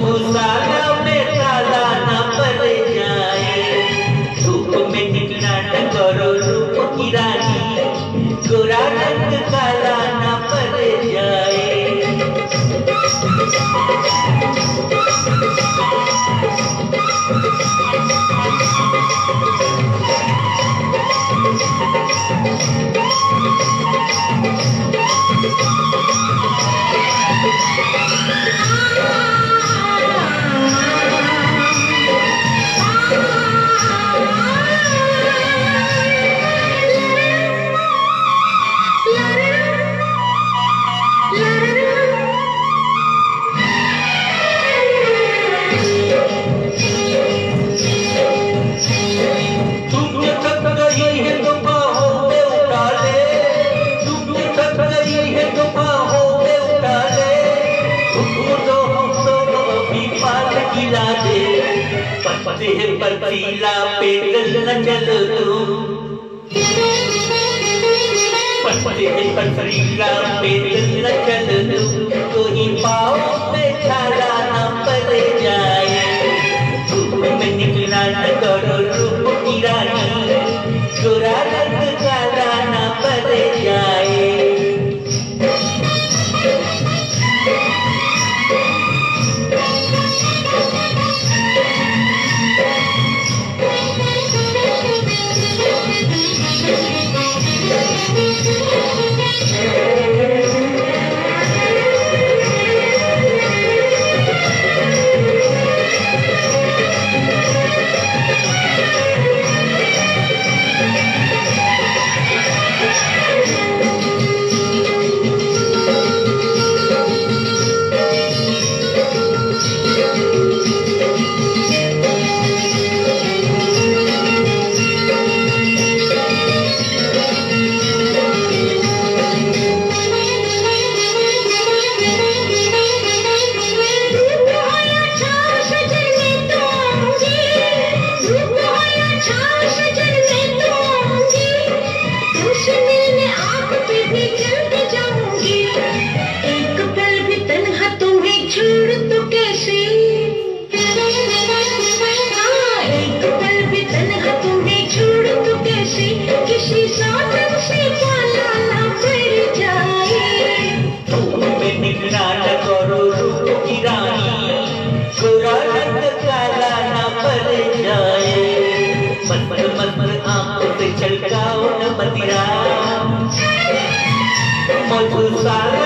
मधुशाला में ताला न पड़ जाए। धूप में निकला न करो रूप की रानी, गोरा रंग काला न पड़ जाए। पतीला पेटल न चल तू, पतीला पेटल न चल तू, कोई पाँव में छाला न पड़ जाए। धूप में निकला न करो रूप की रानी, गोरा रंग काला न पड़ जाए। मधुशाला